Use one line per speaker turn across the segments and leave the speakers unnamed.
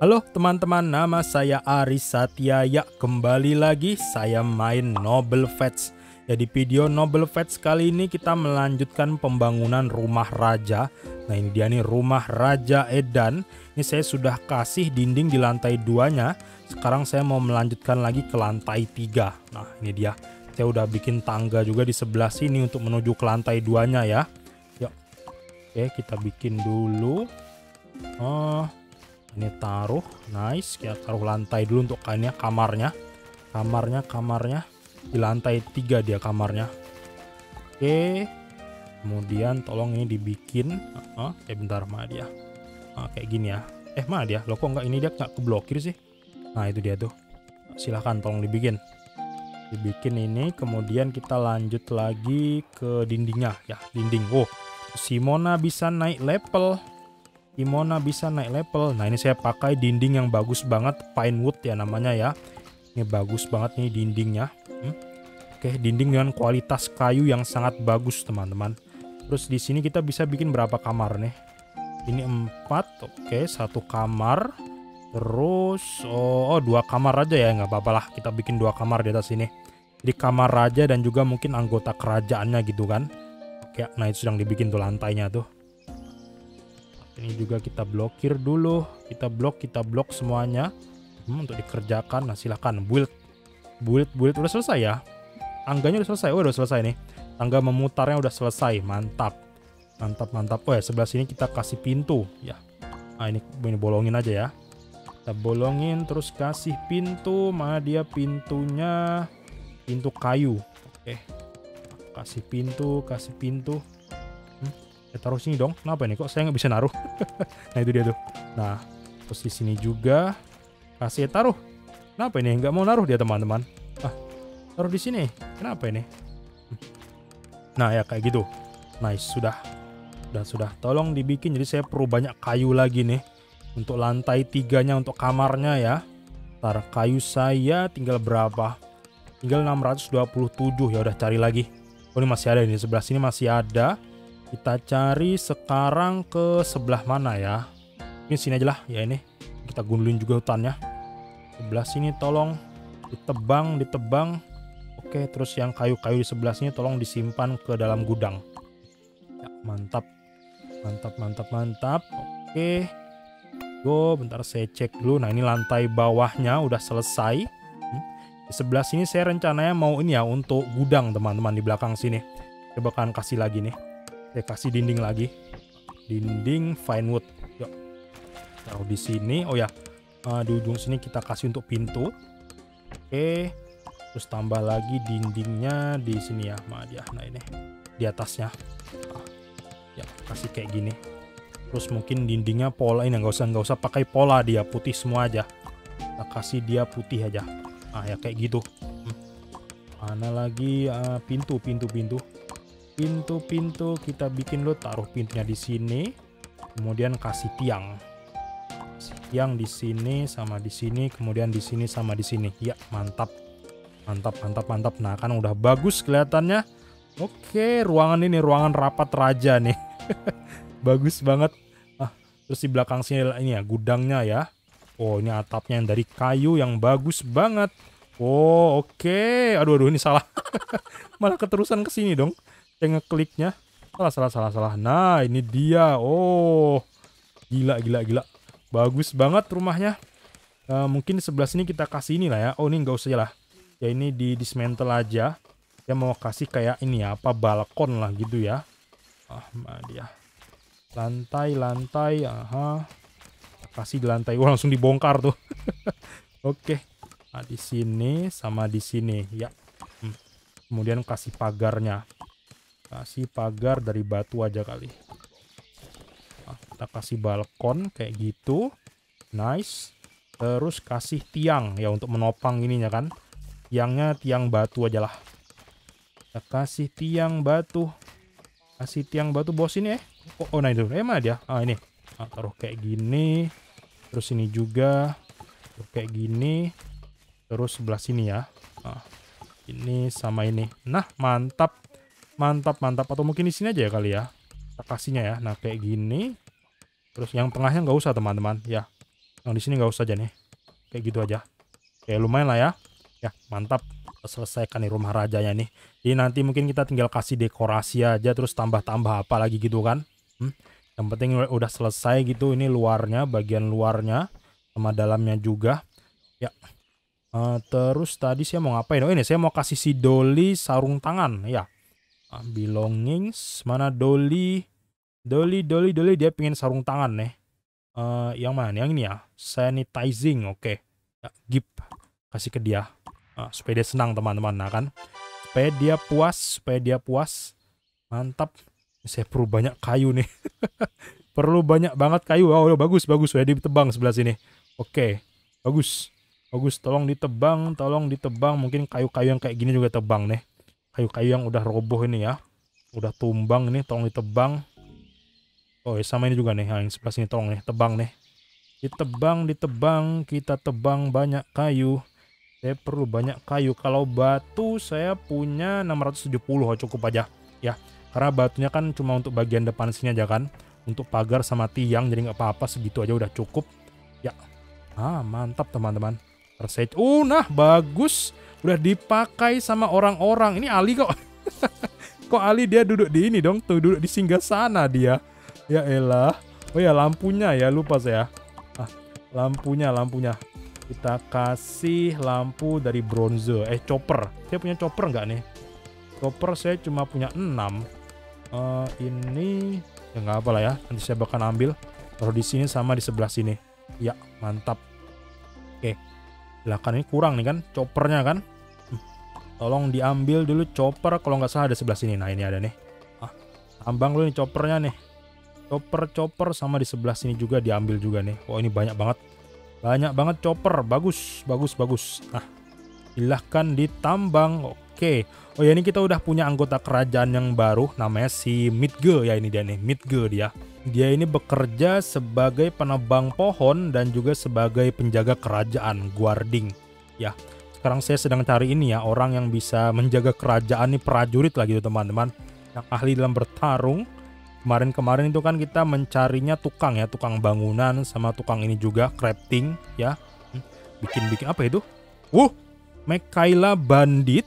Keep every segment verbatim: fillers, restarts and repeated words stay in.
Halo teman-teman, nama saya Aris Satya. Ya, kembali lagi saya main Noble Fetch. Ya, di video Noble Fetch kali ini kita melanjutkan pembangunan rumah raja. Nah, ini dia nih rumah Raja Edan. Ini saya sudah kasih dinding di lantai duanya. Sekarang saya mau melanjutkan lagi ke lantai tiga. Nah, ini dia. Saya udah bikin tangga juga di sebelah sini untuk menuju ke lantai duanya ya. Yuk. Oke, kita bikin dulu. Oh, ini taruh, nice. Kita taruh lantai dulu untuk kainnya, kamarnya, kamarnya, kamarnya di lantai tiga dia kamarnya. Oke, kemudian tolong ini dibikin. Uh, eh bentar, mana dia? Uh, kayak gini ya. Eh mana dia? Loh kok nggak ini dia nggak keblokir sih? Nah itu dia tuh. Silahkan tolong dibikin. Dibikin ini, kemudian kita lanjut lagi ke dindingnya ya, dinding. Oh, Simona bisa naik level. Simona bisa naik level. Nah ini saya pakai dinding yang bagus banget, pine wood ya namanya ya. Ini bagus banget nih dindingnya. Hmm? Oke, dinding dengan kualitas kayu yang sangat bagus teman-teman. Terus di sini kita bisa bikin berapa kamar nih? Ini empat, oke, satu kamar. Terus oh, oh dua kamar aja ya, nggak apa-apa lah. Kita bikin dua kamar di atas sini. Di kamar raja dan juga mungkin anggota kerajaannya gitu kan. Oke, nah itu sedang dibikin tuh lantainya tuh. Ini juga kita blokir dulu, kita blok, kita blok semuanya hmm, untuk dikerjakan. Nah silahkan build, build, build udah selesai ya. Tangganya udah selesai, oh udah selesai nih. Tangga memutarnya udah selesai, mantap, mantap, mantap. Oh ya sebelah sini kita kasih pintu ya. Nah ini, ini bolongin aja ya. Kita bolongin terus kasih pintu, mana dia pintunya? Pintu kayu. Oke, kasih pintu, kasih pintu. Ya, taruh sini dong. Kenapa nih? Kok saya nggak bisa naruh? Nah itu dia tuh. Nah terus di sini juga kasih taruh. Kenapa ini? Nggak mau naruh dia teman-teman. Ah, taruh di sini. Kenapa ini? Nah ya kayak gitu. Nice, sudah. Sudah sudah. Tolong dibikin. Jadi saya perlu banyak kayu lagi nih untuk lantai tiganya untuk kamarnya ya. Ntar kayu saya tinggal berapa? Tinggal enam ratus dua puluh tujuh. Ya udah cari lagi. Oh ini masih ada di sebelah sini masih ada. Kita cari sekarang ke sebelah mana ya? Ini sini aja lah ya ini. Kita gundulin juga hutannya. Sebelah sini tolong ditebang, ditebang. Oke, terus yang kayu-kayu di sebelah sini tolong disimpan ke dalam gudang. Ya, mantap. Mantap, mantap, mantap. Oke. Go, bentar saya cek dulu. Nah, ini lantai bawahnya udah selesai. Hmm. Di sebelah sini saya rencananya mau ini ya untuk gudang, teman-teman, di belakang sini. Coba kan kasih lagi nih. Saya kasih dinding lagi, dinding fine wood. Yuk, taruh di sini. Oh ya, uh, di ujung sini kita kasih untuk pintu. Oke, terus tambah lagi dindingnya di sini ya, mana dia? Nah ini di atasnya. Ah, ya kasih kayak gini. Terus mungkin dindingnya pola ini nggak usah nggak usah pakai pola dia putih semua aja. Kita kasih dia putih aja. Ah ya kayak gitu. Hmm. Mana lagi uh, pintu pintu pintu. Pintu-pintu kita bikin lo, taruh pintunya di sini, kemudian kasih tiang, kasih tiang di sini sama di sini, kemudian di sini sama di sini. Ya mantap, mantap, mantap, mantap. Nah kan udah bagus kelihatannya. Oke, ruangan ini ruangan rapat raja nih, bagus banget. Ah, terus di belakang sini ini ya gudangnya ya. Oh ini atapnya yang dari kayu yang bagus banget. Oh oke, aduh aduh ini salah, malah keterusan ke sini dong. Saya ngekliknya salah salah salah salah. Nah ini dia. Oh gila gila gila, bagus banget rumahnya. Uh, mungkin di sebelah sini kita kasih ini lah ya. Oh ini nggak usah lah ya, ini di dismantle aja. Saya mau kasih kayak ini ya, apa balkon lah gitu ya. Ah mana dia, lantai lantai. Aha, kasih di lantai. Wah langsung dibongkar tuh. Oke, nah di sini sama di sini ya. Hmm. Kemudian kasih pagarnya. Kasih pagar dari batu aja kali. Nah, kita kasih balkon kayak gitu. Nice. Terus kasih tiang ya untuk menopang ininya kan. Tiangnya tiang batu aja lah. Kita kasih tiang batu. Kasih tiang batu bos ini eh. Oh, oh nah itu. Eh mana dia? Ah ini. Nah, taruh kayak gini. Terus ini juga. Taruh kayak gini. Terus sebelah sini ya. Nah, ini sama ini. Nah mantap. Mantap, mantap. Atau mungkin di sini aja ya kali ya. Kita kasihnya ya. Nah, kayak gini. Terus yang tengahnya nggak usah, teman-teman. Ya. Yang di sini nggak usah aja nih. Kayak gitu aja. Oke, lumayan lah ya. Ya, mantap. Selesaikan nih rumah rajanya nih. Jadi nanti mungkin kita tinggal kasih dekorasi aja, terus tambah-tambah apa lagi gitu kan. Hmm? Yang penting udah selesai gitu. Ini luarnya, bagian luarnya. Sama dalamnya juga. Ya. Uh, terus tadi saya mau ngapain? Oh ini, saya mau kasih si Dolly sarung tangan. Ya. Uh, belongings. Mana Dolly? Dolly, Dolly, Dolly. Dia pengen sarung tangan nih. Uh, yang mana? Yang ini ya. Sanitizing. Oke. Okay. Ya, gift. Kasih ke dia. Nah, supaya dia senang teman-teman, nah kan, supaya dia puas, supaya dia puas, mantap. Saya perlu banyak kayu nih, perlu banyak banget kayu. Oh, bagus, bagus, sudah ditebang sebelah sini. Oke, bagus, bagus. Tolong ditebang, tolong ditebang. Mungkin kayu-kayu yang kayak gini juga tebang nih. Kayu-kayu yang udah roboh ini ya, udah tumbang ini, tolong ditebang. Oh, sama ini juga nih, yang sebelah sini tolong nih, tebang nih. Ditebang, ditebang, kita tebang banyak kayu. Saya perlu banyak kayu. Kalau batu saya punya enam ratus tujuh puluh, oh, cukup aja ya. Karena batunya kan cuma untuk bagian depan sini aja kan. Untuk pagar sama tiang, jadi nggak apa-apa, segitu aja udah cukup. Ya. Ah, mantap teman-teman. Uh, nah bagus. Udah dipakai sama orang-orang. Ini Ali kok. Kok Ali dia duduk di ini dong? Tuh duduk di singgasana dia. Ya elah. Oh ya, lampunya ya, lupa saya. Ah, lampunya, lampunya. Kita kasih lampu dari bronze. Eh, chopper. Saya punya chopper nggak nih? Chopper saya cuma punya enam. Uh, ini ya nggak apa lah ya. Nanti saya bakal ambil. Taruh di sini sama di sebelah sini. Ya, mantap. Oke. Silahkan, ini kurang nih kan choppernya kan. Hmm. Tolong diambil dulu chopper. Kalau nggak salah ada sebelah sini. Nah, ini ada nih. Ah, tambang dulu nih choppernya nih. Chopper-chopper sama di sebelah sini juga diambil juga nih. Oh, ini banyak banget. Banyak banget chopper, bagus, bagus, bagus. Nah, silahkan ditambang. Oke. Oh ya, ini kita udah punya anggota kerajaan yang baru, namanya si Midge ya, ini dia nih, Midge dia. Dia ini bekerja sebagai penebang pohon dan juga sebagai penjaga kerajaan, guarding. Ya, sekarang saya sedang cari ini ya, orang yang bisa menjaga kerajaan nih, prajurit lah gitu teman-teman. Yang ahli dalam bertarung. Kemarin-kemarin itu kan kita mencarinya tukang ya, tukang bangunan sama tukang ini juga, crafting ya. Bikin-bikin apa itu? Uh, Mikaela bandit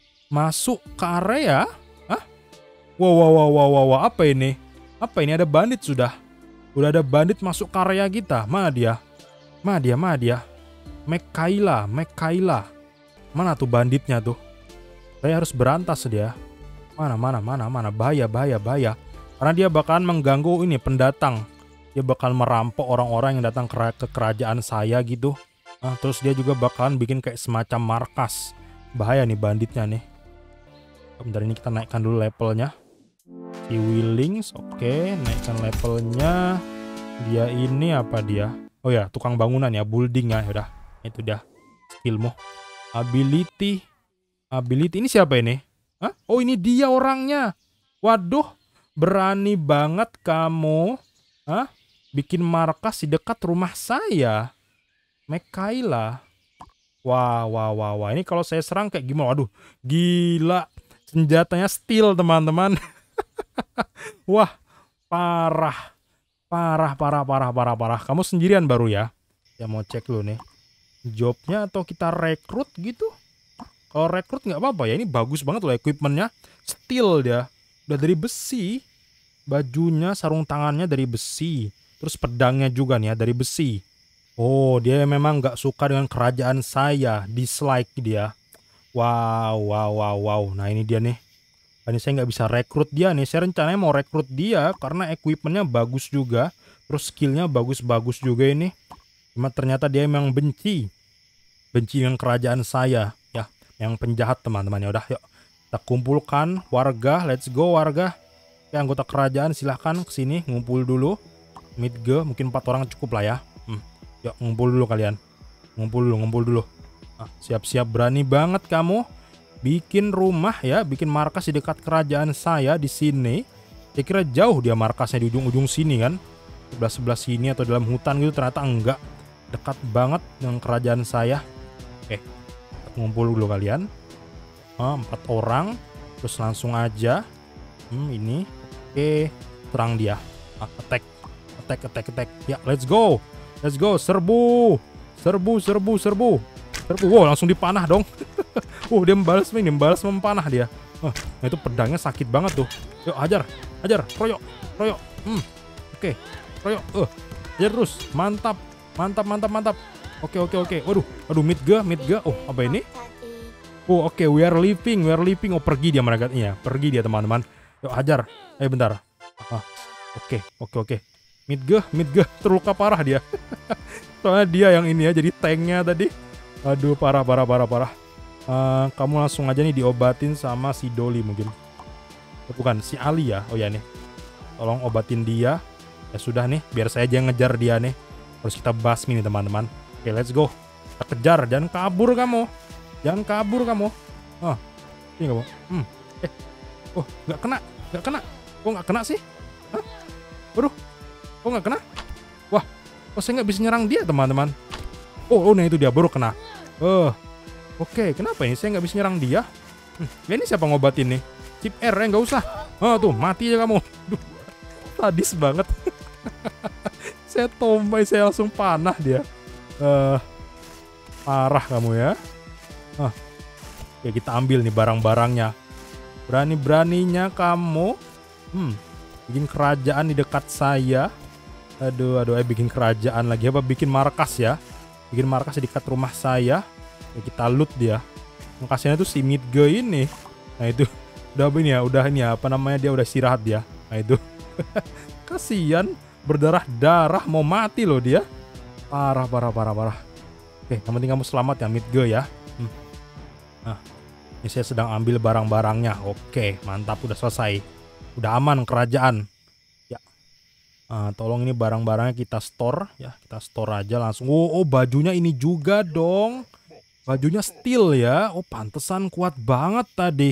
masuk ke area. Hah? Wow, wow, wow, wow, wow, wow, apa ini? Apa ini? Ada bandit sudah. Udah ada bandit masuk ke area kita. Mana dia? Mana dia? Mana dia? Mikaela, Mikaela. Mana tuh banditnya tuh? Saya harus berantas dia. Mana, mana, mana, mana? Bahaya, bahaya, bahaya. Karena dia bakalan mengganggu ini pendatang. Dia bakal merampok orang-orang yang datang ke, ke kerajaan saya gitu. Nah, terus dia juga bakalan bikin kayak semacam markas. Bahaya nih banditnya nih. Bentar, ini kita naikkan dulu levelnya. Si Willings, oke, okay, naikkan levelnya. Dia ini apa dia? Oh ya, tukang bangunan ya, building ya, udah. Itu dia skillmu. Ability, ability ini siapa ini? Hah? Oh, ini dia orangnya. Waduh. Berani banget kamu, hah? Bikin markas di dekat rumah saya, Mikaela. Wah, wah, wah, wah. Ini kalau saya serang kayak gimana? Waduh, gila. Senjatanya steel, teman-teman. Wah, parah. Parah, parah, parah, parah, parah. Kamu sendirian baru ya? Ya mau cek dulu nih. Jobnya atau kita rekrut gitu? Kalau rekrut nggak apa-apa ya. Ini bagus banget loh equipmentnya. Steel dia. Udah dari besi. Bajunya, sarung tangannya dari besi. Terus pedangnya juga nih ya, dari besi. Oh, dia memang nggak suka dengan kerajaan saya. Dislike dia. Wow, wow, wow, wow. Nah, ini dia nih. Ini saya nggak bisa rekrut dia nih. Saya rencananya mau rekrut dia karena equipmentnya bagus juga. Terus skillnya bagus-bagus juga ini. Cuma ternyata dia memang benci. Benci dengan kerajaan saya. Ya, yang penjahat teman-teman. Ya udah, yuk. Kita kumpulkan warga, let's go warga. Oke, anggota kerajaan silahkan kesini ngumpul dulu. Midge, mungkin empat orang cukup lah ya. Hmm. Yuk ngumpul dulu kalian. Ngumpul dulu, ngumpul dulu. Nah, siap-siap, berani banget kamu bikin rumah ya, bikin markas di dekat kerajaan saya di sini. Saya kira jauh dia markasnya di ujung-ujung sini kan. Sebelah-sebelah sini atau dalam hutan gitu, ternyata enggak. Dekat banget dengan kerajaan saya. Oke, ngumpul dulu kalian. Oh, empat orang, terus langsung aja. Hmm, ini, oke, serang dia. Ah, attack, attack, attack, attack. Ya, let's go, Let's go, serbu. Serbu, serbu, serbu. Serbu. Wow, langsung dipanah dong. Uh, dia membalas nih, membalas mempanah dia. Oh, nah itu pedangnya sakit banget tuh. Yuk, hajar, hajar, royok, royok. Hmm, oke, okay. Royok. Uh, hajar terus. Mantap, mantap, mantap, mantap. Oke, okay, oke, okay, oke. Okay. Waduh, aduh, Midga, Midga. Oh, apa ini? Oh, oke, okay. We are leaving, we are leaving. Oh, pergi dia mereka. Iya, pergi dia teman-teman. Yuk, hajar. Eh, bentar. Ah, oke, okay, oke, okay, oke. Okay. Midga, Midga terluka parah dia. Soalnya dia yang ini ya, jadi tanknya tadi. Aduh, parah, parah, parah, parah. Uh, kamu langsung aja nih diobatin sama si Dolly mungkin. Bukan, si Ali ya. Oh ya nih. Tolong obatin dia. Ya sudah nih, biar saya aja ngejar dia nih. Terus kita basmi nih teman-teman. Oke, let's go. Kita kejar, jangan kabur kamu. Jangan kabur kamu. Oh, ini kamu. Hmm. Eh, oh nggak kena, nggak kena. Kok nggak kena sih? Hah? Waduh, kok nggak kena? Wah, kok saya nggak bisa nyerang dia teman-teman? Oh, oh, nah itu dia baru kena. Oh. Oke, kenapa ini saya nggak bisa nyerang dia? Hmm, ini siapa ngobatin nih? Chip R ya, nggak usah. Oh tuh, mati aja kamu. Duh, sadis banget. Saya tombay, saya langsung panah dia. Uh, parah kamu ya. Uh, ya kita ambil nih barang-barangnya. Berani-beraninya kamu. Hmm, bikin kerajaan di dekat saya. Aduh, aduh, eh bikin kerajaan lagi apa? Bikin markas ya? Bikin markas di dekat rumah saya. Ya, kita loot dia. Makasihnya tuh si Midga ini. Nah itu udah ini ya, udah ini ya, apa namanya, dia udah istirahat dia. Nah itu kasihan, berdarah-darah mau mati loh dia. Parah, parah, parah, parah. Oke, yang penting kamu selamat ya Midga ya. Hmm. Nah, ini saya sedang ambil barang-barangnya. Oke, mantap, udah selesai. Udah aman kerajaan. Ya. Nah, tolong ini barang-barangnya kita store ya, kita store aja langsung. Oh, oh bajunya ini juga dong. Bajunya steel ya. Oh, pantesan kuat banget tadi.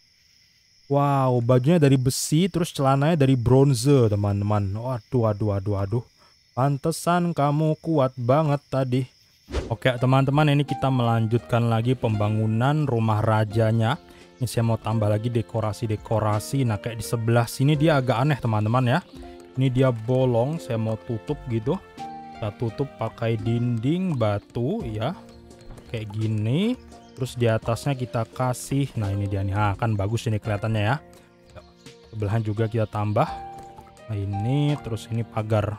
Wow, bajunya dari besi, terus celananya dari bronze, teman-teman. Waduh, waduh, waduh, waduh. Pantesan kamu kuat banget tadi. Oke, teman-teman, ini kita melanjutkan lagi pembangunan rumah rajanya. Ini saya mau tambah lagi dekorasi-dekorasi. Nah, kayak di sebelah sini dia agak aneh, teman-teman ya. Ini dia bolong, saya mau tutup gitu. Kita tutup pakai dinding batu ya. Kayak gini, terus di atasnya kita kasih, nah ini dia nih, nah, kan bagus ini kelihatannya ya. Sebelahan juga kita tambah, nah ini, terus ini pagar,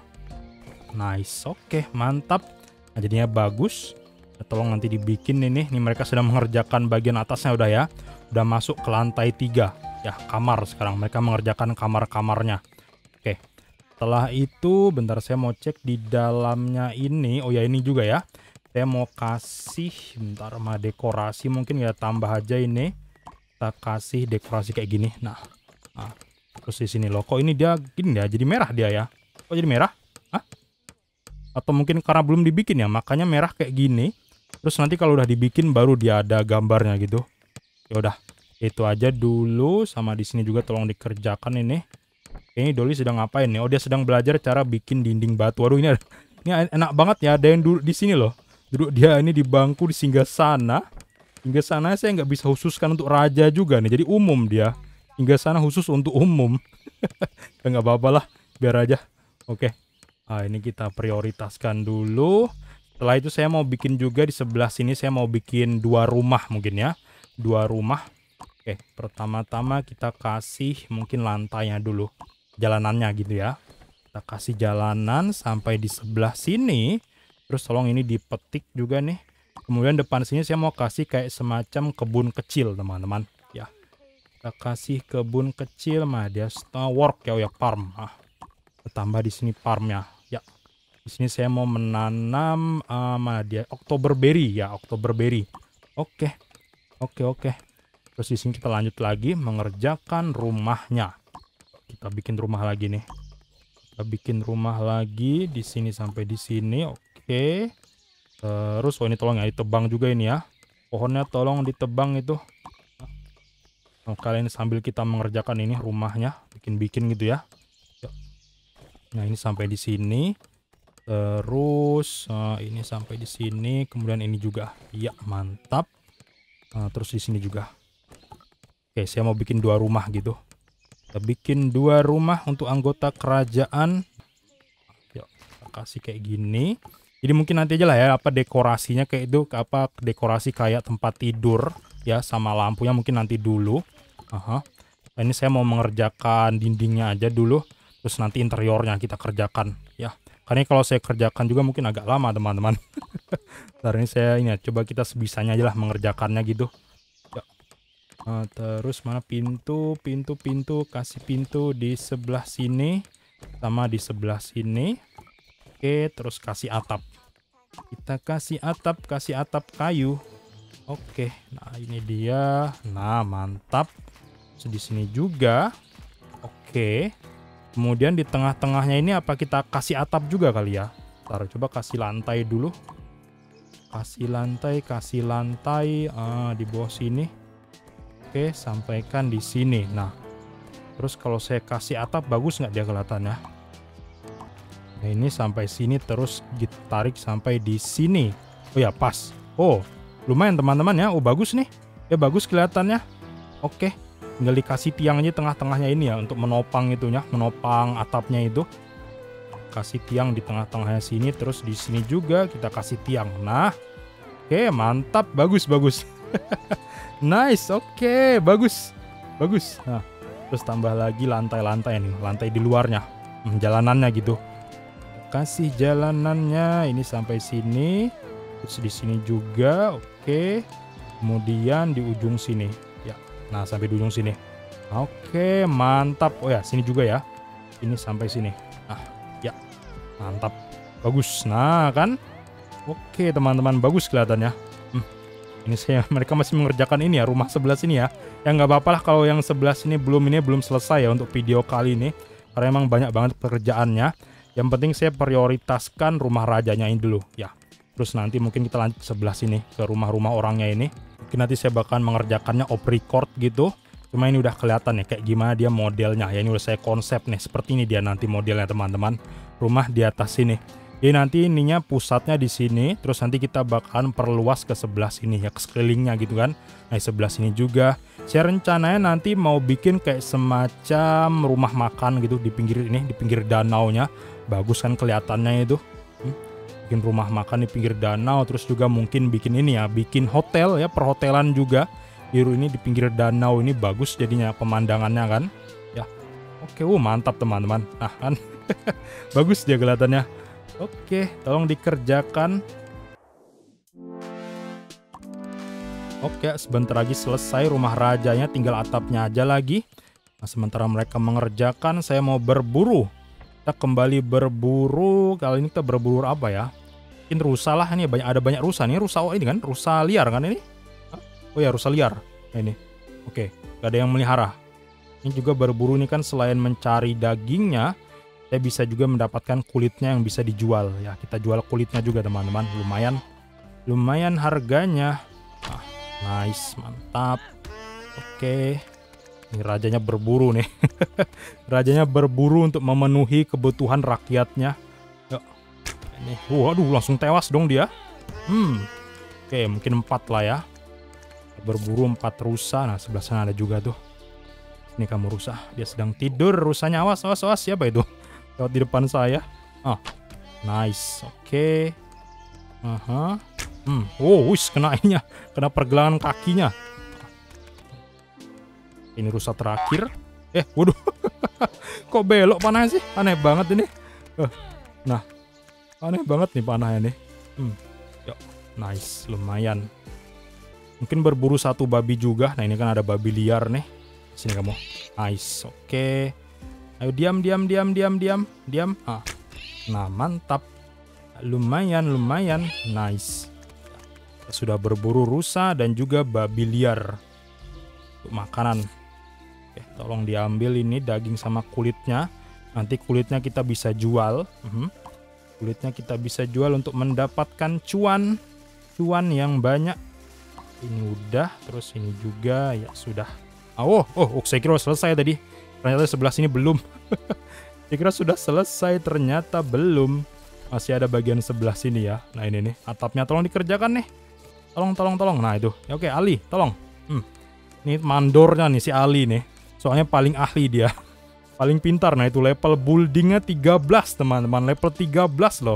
nice, oke, mantap. Nah, jadinya bagus. Nah, tolong nanti dibikin ini, nih mereka sedang mengerjakan bagian atasnya udah ya, udah masuk ke lantai tiga, ya kamar sekarang, mereka mengerjakan kamar-kamarnya. Oke, setelah itu, bentar saya mau cek di dalamnya ini, oh ya ini juga ya. Saya mau kasih, bentar mah dekorasi mungkin ya, tambah aja ini. Kita kasih dekorasi kayak gini. Nah, nah terus di sini loh. Kok ini dia gini ya? Jadi merah dia ya? Kok jadi merah? Hah? Atau mungkin karena belum dibikin ya, makanya merah kayak gini. Terus nanti kalau udah dibikin baru dia ada gambarnya gitu. Ya udah, itu aja dulu. Sama di sini juga tolong dikerjakan ini. Ini Dolly sedang ngapain nih? Oh, dia sedang belajar cara bikin dinding batu. Waduh, ini ini enak banget ya. Ada yang dulu di sini loh. Duduk dia ini di bangku di singgah sana. Singgah sana saya nggak bisa khususkan untuk raja juga nih. Jadi umum dia. Singgah sana khusus untuk umum. Ya nggak apa-apa lah. Biar aja. Oke. Nah, ini kita prioritaskan dulu. Setelah itu saya mau bikin juga di sebelah sini. Saya mau bikin dua rumah mungkin ya. Dua rumah. Oke. Pertama-tama kita kasih mungkin lantainya dulu. Jalanannya gitu ya. Kita kasih jalanan sampai di sebelah sini. Terus tolong ini dipetik juga nih. Kemudian depan sini saya mau kasih kayak semacam kebun kecil teman-teman. Ya, kita kasih kebun kecil mah dia work ya, oh ya farm. Ah, tambah di sini farmnya. Ya, di sini saya mau menanam uh, mana dia Oktoberberry ya, Oktoberberry. Oke, oke, oke. Terus di sini kita lanjut lagi mengerjakan rumahnya. Kita bikin rumah lagi nih. Kita bikin rumah lagi di sini sampai di sini. Oke. Oke, terus oh ini tolong ya ditebang juga ini ya, pohonnya tolong ditebang itu. Nah, kalian sambil kita mengerjakan ini rumahnya, bikin-bikin gitu ya. Nah ini sampai di sini, terus uh, ini sampai di sini, kemudian ini juga, ya mantap. Nah, terus di sini juga. Oke, saya mau bikin dua rumah gitu. Kita bikin dua rumah untuk anggota kerajaan. Yuk, kita kasih kayak gini. Jadi mungkin nanti aja lah ya apa dekorasinya kayak itu, apa dekorasi kayak tempat tidur ya, sama lampunya mungkin nanti dulu. Aha. Nah, ini saya mau mengerjakan dindingnya aja dulu, terus nanti interiornya kita kerjakan ya. Karena kalau saya kerjakan juga mungkin agak lama teman-teman. Ntar ini saya ini ya, coba kita sebisanya aja lah mengerjakannya gitu. Ya. Nah, terus mana pintu, pintu, pintu, kasih pintu di sebelah sini sama di sebelah sini. Oke, terus kasih atap. Kita kasih atap, kasih atap kayu. Oke, nah ini dia. Nah, mantap. Terus di sini juga. Oke. Kemudian di tengah-tengahnya ini apa kita kasih atap juga kali ya? Ntar coba kasih lantai dulu. Kasih lantai, kasih lantai ah, di bawah sini. Oke, sampaikan di sini. Nah, terus kalau saya kasih atap bagus nggak dia kelihatannya? Nah, ini sampai sini terus ditarik sampai di sini. Oh ya, pas. Oh, lumayan teman-teman ya. Oh, bagus nih. Ya bagus kelihatannya. Oke. Tinggal dikasih tiang aja tengah-tengahnya ini ya untuk menopang itunya, menopang atapnya itu. Kasih tiang di tengah-tengahnya sini, terus di sini juga kita kasih tiang. Nah, oke, mantap, bagus bagus. Nice, oke, bagus. Bagus. Nah, terus tambah lagi lantai-lantai nih, lantai di luarnya. Hmm, jalanannya gitu. Kasih jalanannya ini sampai sini, terus di sini juga, oke. Kemudian di ujung sini, ya. Nah sampai di ujung sini, oke, mantap. Oh ya, sini juga ya, ini sampai sini. Nah, ya, mantap, bagus. Nah kan, oke teman-teman, bagus kelihatannya. Hmm. Ini saya, mereka masih mengerjakan ini ya, rumah sebelah sini ya. Ya nggak apa-apa lah kalau yang sebelah sini belum ini belum selesai ya untuk video kali ini, karena emang banyak banget pekerjaannya. Yang penting saya prioritaskan rumah rajanya ini dulu ya. Terus nanti mungkin kita lanjut sebelah sini ke rumah-rumah orangnya ini. Mungkin nanti saya bakal mengerjakannya off record gitu. Cuma ini udah kelihatan ya kayak gimana dia modelnya. Ya ini udah saya konsep nih. Seperti ini dia nanti modelnya teman-teman. Rumah di atas sini. Jadi nanti ininya pusatnya di sini. Terus nanti kita bakalan perluas ke sebelah sini ya, ke sekelilingnya gitu kan. Nah di sebelah sini juga. Saya rencananya nanti mau bikin kayak semacam rumah makan gitu di pinggir ini, di pinggir danaunya. Bagus kan kelihatannya itu. Hmm. Bikin rumah makan di pinggir danau. Terus juga mungkin bikin ini ya, bikin hotel ya, perhotelan juga. Biru ini di pinggir danau ini bagus jadinya pemandangannya kan. Ya, oke, uh, mantap teman-teman. Nah kan, bagus dia kelihatannya. Oke, tolong dikerjakan. Oke, sebentar lagi selesai rumah rajanya, tinggal atapnya aja lagi. Nah, sementara mereka mengerjakan, saya mau berburu. Kita kembali berburu. Kali ini kita berburu apa ya? Mungkin rusa lah, ini banyak, ada banyak rusa nih. Rusa, oh ini kan, rusa liar kan ini? Oh ya, rusa liar. Nah, ini. Oke, gak ada yang melihara. Ini juga berburu nih kan, selain mencari dagingnya, saya bisa juga mendapatkan kulitnya yang bisa dijual. Ya, kita jual kulitnya juga teman-teman. Lumayan. Lumayan harganya. Nah, nice, mantap. Oke. Ini rajanya berburu nih. Rajanya berburu untuk memenuhi kebutuhan rakyatnya. Yuk. Ini, waduh, langsung tewas dong dia. Hmm. Oke, mungkin empat lah ya. Berburu empat rusa. Nah, sebelah sana ada juga tuh. Ini kamu rusa. Dia sedang tidur. Rusanya awas, awas, awas. Siapa itu? Lewat di depan saya. Ah, nice. Oke. Aha. Hmm. Oh, wis kena ininya. Kena pergelangan kakinya. Ini rusa terakhir. Eh, waduh. Kok belok panahnya sih? Aneh banget ini. Nah, aneh banget nih panahnya nih. Hmm. Yuk, nice, lumayan. Mungkin berburu satu babi juga. Nah, ini kan ada babi liar nih. Sini kamu. Nice, oke. Ayo diam, diam, diam, diam, diam, diam. Ah. Nah, mantap. Lumayan, lumayan. Nice. Kita sudah berburu rusa dan juga babi liar. Untuk makanan. Oke, tolong diambil ini daging sama kulitnya. Nanti kulitnya kita bisa jual. Uhum. Kulitnya kita bisa jual untuk mendapatkan cuan. Cuan yang banyak. Ini udah. Terus ini juga. Ya sudah. Oh, oh, oh, saya kira selesai tadi. Ternyata sebelah sini belum. Saya kira sudah selesai. Ternyata belum. Masih ada bagian sebelah sini ya. Nah ini nih. Atapnya tolong dikerjakan nih. Tolong, tolong, tolong. Nah itu. Ya, oke, Ali. Tolong. Hmm. Ini mandornya nih si Ali nih. Soalnya paling ahli dia. Paling pintar. Nah itu level buildingnya tiga belas teman-teman. Level tiga belas loh.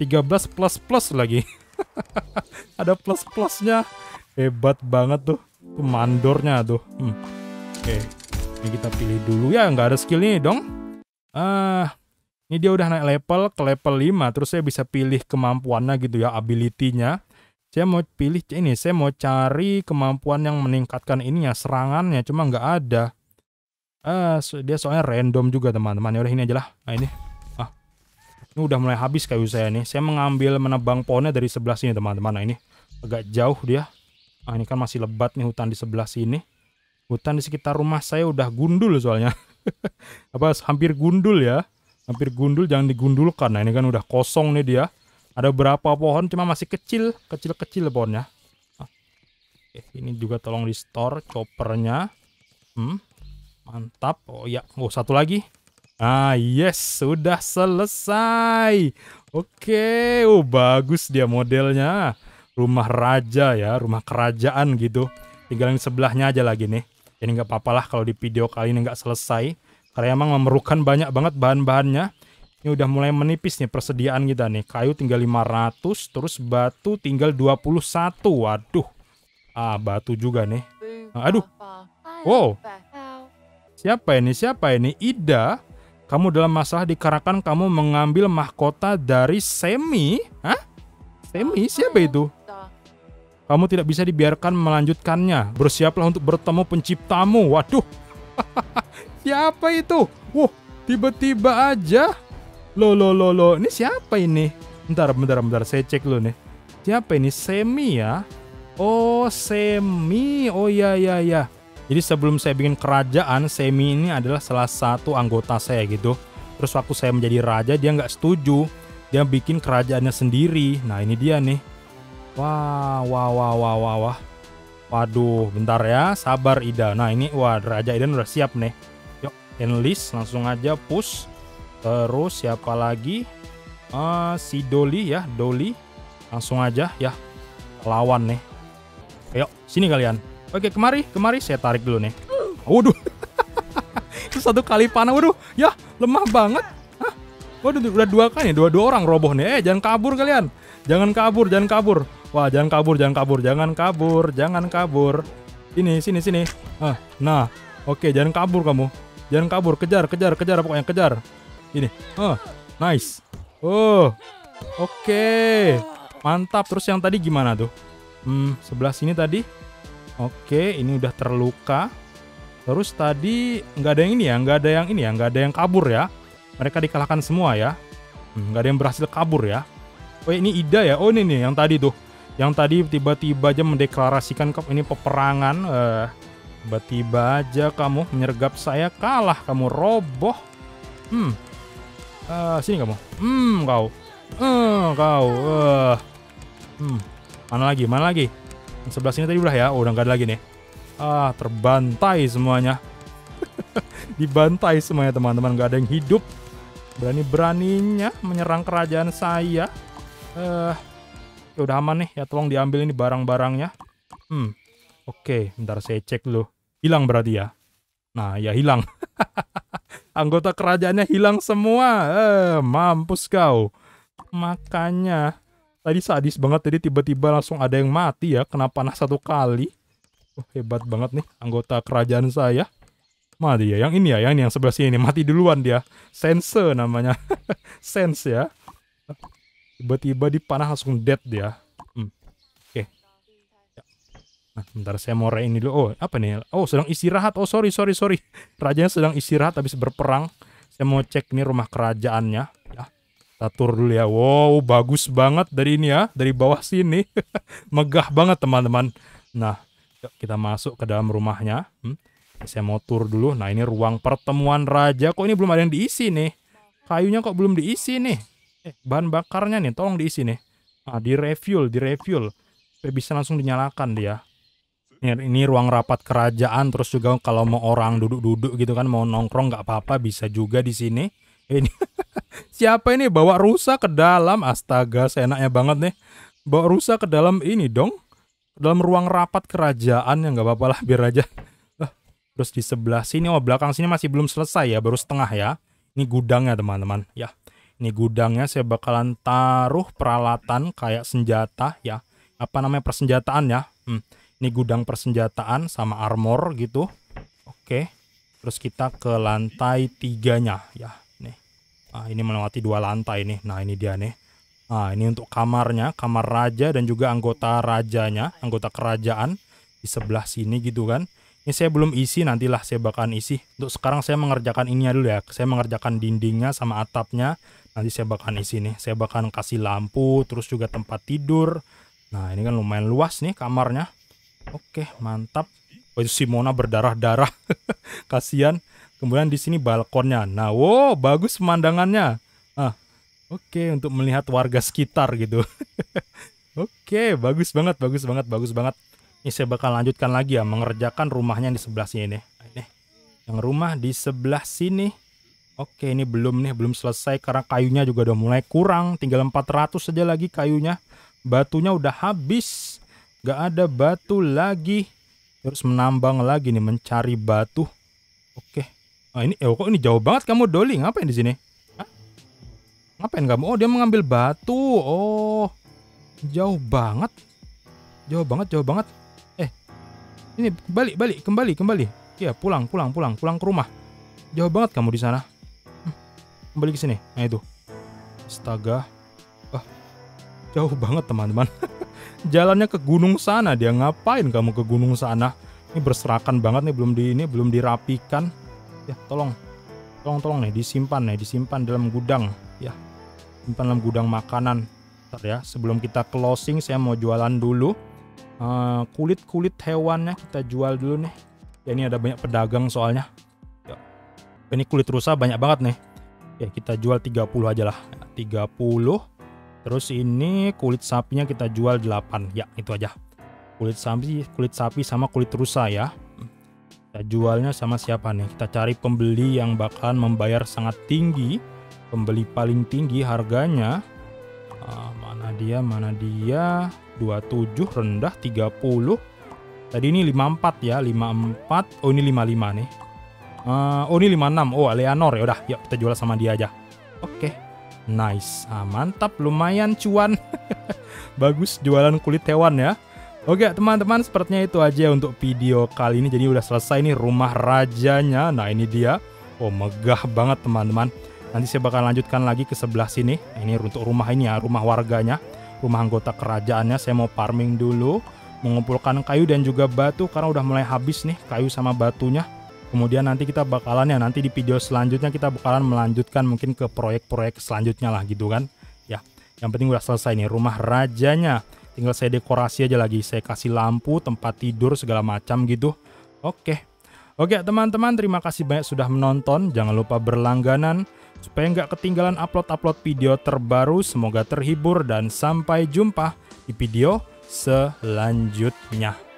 tiga belas plus plus lagi. Ada plus plusnya. Hebat banget tuh. Tuh mandornya tuh. Hmm. Oke. Ini kita pilih dulu ya. Nggak ada skill ini dong. Ah, ini dia udah naik level ke level lima. Terus saya bisa pilih kemampuannya gitu ya. Ability-nya. Saya mau pilih ini. Saya mau cari kemampuan yang meningkatkan ininya. Serangannya. Cuma nggak ada. Ah, dia soalnya random juga teman-teman. Ya udah ini aja lah. Nah ini. Ah. Ini udah mulai habis kayu saya nih. Saya mengambil menebang pohonnya dari sebelah sini teman-teman. Nah ini. Agak jauh dia. Ah, ini kan masih lebat nih hutan di sebelah sini. Hutan di sekitar rumah saya udah gundul soalnya. Apa hampir gundul ya. Hampir gundul, jangan digundulkan. Nah ini kan udah kosong nih dia. Ada berapa pohon cuma masih kecil. Kecil-kecil pohonnya. Ah. Oke, ini juga tolong di store choppernya. Hmm, mantap. Oh ya, oh satu lagi. Ah yes, sudah selesai. Oke, oh bagus dia modelnya. Rumah raja ya, rumah kerajaan gitu. Tinggal yang sebelahnya aja lagi nih. Jadi nggak apa-apa lah kalau di video kali ini nggak selesai. Karena emang memerlukan banyak banget bahan-bahannya. Ini udah mulai menipis nih persediaan kita nih. Kayu tinggal lima ratus, terus batu tinggal dua puluh satu. Waduh. Ah, batu juga nih. Nah, aduh. Wow. Siapa ini? Siapa ini? Ida. Kamu dalam masalah dikarenakan kamu mengambil mahkota dari Semi. Hah? Semi? Siapa itu? Kamu tidak bisa dibiarkan melanjutkannya. Bersiaplah untuk bertemu penciptamu. Waduh. Siapa itu? Wow, tiba-tiba aja. Loh, loh, loh, loh. Ini siapa ini? Bentar, bentar, bentar. Saya cek dulu nih. Siapa ini? Semi ya? Oh, Semi. Oh, ya, ya, ya. Jadi sebelum saya bikin kerajaan, Semi ini adalah salah satu anggota saya gitu. Terus waktu saya menjadi raja, dia nggak setuju. Dia bikin kerajaannya sendiri. Nah, ini dia nih. Wah, wah, wah, wah, wah, wah. Waduh, bentar ya. Sabar, Ida. Nah, ini, wah, Raja Ida udah siap nih. Yuk, enlist. Langsung aja push. Terus siapa lagi? Uh, si Dolly ya, Dolly. Langsung aja ya. Lawan nih. Ayo, sini kalian. Oke, kemari, kemari. Saya tarik dulu nih. Waduh. Itu satu kali panah. Waduh, ya lemah banget. Hah? Waduh, udah dua kali nih. Dua-dua orang roboh nih. Eh, jangan kabur kalian. Jangan kabur, jangan kabur. Wah, jangan kabur, jangan kabur, jangan kabur, jangan kabur. Sini, sini, sini. Ah, nah, oke, jangan kabur kamu. Jangan kabur, kejar, kejar, kejar, pokoknya kejar. Ini, oh, nice. Oh, oke, mantap. Terus yang tadi gimana tuh? Hmm, sebelah sini tadi. Oke, ini udah terluka. Terus tadi nggak ada yang ini ya, nggak ada yang ini ya, nggak ada yang kabur ya. Mereka dikalahkan semua ya. Hmm, nggak ada yang berhasil kabur ya. Oh, ini Ida ya. Oh, ini nih yang tadi tuh. Yang tadi tiba-tiba aja mendeklarasikan ini peperangan. Uh, tiba-tiba aja kamu menyergap saya, kalah kamu, roboh. Hmm. Uh, sini kamu. Hmm, kau. Uh, kau. Uh. Hmm. Mana lagi? Mana lagi? Yang sebelah sini tadi udah ya. Oh, udah nggak ada lagi nih. Ah, terbantai semuanya. Dibantai semuanya teman-teman. Nggak ada yang hidup. Berani-beraninya menyerang kerajaan saya. Eh, uh, ya udah aman nih. Ya tolong diambil ini barang-barangnya. Hmm. Oke, bentar saya cek dulu. Hilang berarti ya. Nah, ya hilang. Anggota kerajaannya hilang semua. Eh, mampus kau. Makanya tadi sadis banget, tadi tiba-tiba langsung ada yang mati ya, kena panah satu kali. Oh, hebat banget nih anggota kerajaan saya. Mati ya, yang ini ya, yang ini yang sebelah sini mati duluan dia. Sense namanya. Sense ya. Tiba-tiba dipanah langsung dead dia. Hmm. Oke. Okay. Ya. Nah, bentar saya mau re ini dulu. Oh, apa nih? Oh, sedang istirahat. Oh, sorry, sorry, sorry. Rajanya sedang istirahat habis berperang. Saya mau cek nih rumah kerajaannya. Ya. Kita tur dulu ya. Wow, bagus banget dari ini ya. Dari bawah sini. Megah banget, teman-teman. Nah, yuk kita masuk ke dalam rumahnya. Hmm. Saya mau tur dulu. Nah, ini ruang pertemuan raja. Kok ini belum ada yang diisi nih? Kayunya kok belum diisi nih? Eh, bahan bakarnya nih, tolong diisi nih. Nah, di refuel, di refuel. Supaya bisa langsung dinyalakan dia. Ini, ini ruang rapat kerajaan. Terus juga kalau mau orang duduk-duduk gitu kan, mau nongkrong nggak apa-apa, bisa juga di sini. Ini siapa ini bawa rusa ke dalam? Astaga, seenaknya banget nih. Bawa rusa ke dalam ini dong. Ke dalam ruang rapat kerajaan, ya nggak apa-apa lah, biar aja. Terus di sebelah sini, oh belakang sini masih belum selesai ya, baru setengah ya. Ini gudangnya teman-teman. Ya, Ini gudangnya saya bakalan taruh peralatan kayak senjata ya. Apa namanya persenjataan ya. Hmm. Ini gudang persenjataan sama armor gitu. Oke. Terus kita ke lantai tiganya ya. Nih. Nah, ini melewati dua lantai nih. Nah ini dia nih. Nah ini untuk kamarnya. Kamar raja dan juga anggota rajanya. Anggota kerajaan. Di sebelah sini gitu kan. Ini saya belum isi, nantilah saya bakalan isi. Untuk sekarang saya mengerjakan ininya dulu ya. Saya mengerjakan dindingnya sama atapnya. Nanti saya bakalan isi nih. Saya bakalan kasih lampu, terus juga tempat tidur. Nah ini kan lumayan luas nih kamarnya. Oke mantap. Oh itu Simona berdarah-darah. Kasian. Kemudian di sini balkonnya. Nah wow bagus pemandangannya. Ah, oke untuk melihat warga sekitar gitu. Oke bagus banget, bagus banget, bagus banget. Ini saya bakal lanjutkan lagi ya, mengerjakan rumahnya di sebelah sini nih. Ini yang rumah di sebelah sini. Oke, ini belum nih, belum selesai karena kayunya juga udah mulai kurang. Tinggal empat ratus saja lagi kayunya. Batunya udah habis. Gak ada batu lagi. Terus menambang lagi nih, mencari batu. Oke. Ah, ini, eh, kok ini jauh banget kamu, Dolly? Ngapain di sini? Hah? Ngapain kamu? Oh, dia mengambil batu. Oh, jauh banget. Jauh banget, jauh banget. Ini balik, balik, kembali, kembali. Iya, pulang, pulang, pulang, pulang ke rumah. Jauh banget kamu di sana. Hmm, kembali ke sini. Nah itu. Astaga. Wah, jauh banget teman-teman. Jalannya ke gunung sana. Dia ngapain kamu ke gunung sana? Ini berserakan banget nih, belum di ini, belum dirapikan. Ya, tolong, tolong, tolong nih, disimpan nih, disimpan dalam gudang. Ya, simpan dalam gudang makanan. Bentar ya, sebelum kita closing, saya mau jualan dulu. Kulit-kulit uh, hewannya kita jual dulu nih. Ya ini ada banyak pedagang soalnya. Ya. Ini kulit rusa banyak banget nih. Ya kita jual tiga puluh aja lah. Ya, tiga puluh. Terus ini kulit sapinya kita jual delapan. Ya itu aja. Kulit sapi, kulit sapi sama kulit rusa ya. Kita jualnya sama siapa nih? Kita cari pembeli yang bakalan membayar sangat tinggi. Pembeli paling tinggi harganya. Uh, mana dia? Mana dia? dua puluh tujuh rendah tiga puluh. Tadi ini lima puluh empat ya, lima puluh empat. Oh ini lima puluh lima nih. Uh, oh ini lima puluh enam. Oh Leonor ya udah, yuk kita jual sama dia aja. Oke. Okay. Nice. Ah, mantap, lumayan cuan. Bagus jualan kulit hewan ya. Oke, teman-teman, sepertinya itu aja untuk video kali ini. Jadi udah selesai nih rumah rajanya. Nah, ini dia. Oh, megah banget, teman-teman. Nanti saya bakal lanjutkan lagi ke sebelah sini. Ini untuk rumah ini ya, rumah warganya. Rumah anggota kerajaannya. Saya mau farming dulu, mengumpulkan kayu dan juga batu karena udah mulai habis nih kayu sama batunya. Kemudian nanti kita bakalan ya nanti di video selanjutnya kita bakalan melanjutkan mungkin ke proyek-proyek selanjutnya lah gitu kan. Ya, yang penting udah selesai nih rumah rajanya. Tinggal saya dekorasi aja lagi, saya kasih lampu, tempat tidur segala macam gitu. Oke. Oke, teman-teman, terima kasih banyak sudah menonton. Jangan lupa berlangganan supaya nggak ketinggalan upload-upload video terbaru. Semoga terhibur dan sampai jumpa di video selanjutnya.